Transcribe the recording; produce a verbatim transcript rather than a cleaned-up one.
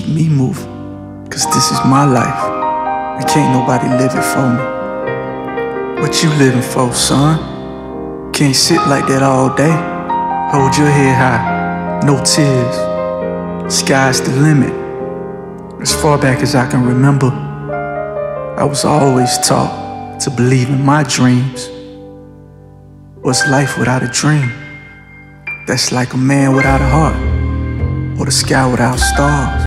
keep me moving, cause this is my life, and can't nobody live it for me. What you living for, son? Can't sit like that all day. Hold your head high, no tears. Sky's the limit. As far back as I can remember, I was always taught to believe in my dreams. What's life without a dream? That's like a man without a heart, or the sky without stars.